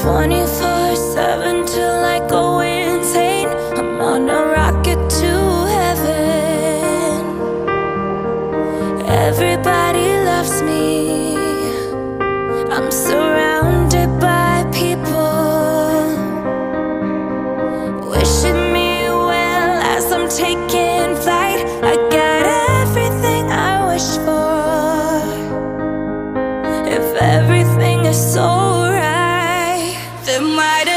24/7 till I go insane. I'm on a rocket to heaven. Everybody loves me. I'm surrounded by people wishing me well as I'm taking flight. I got everything I wish for. If everything is so right, then why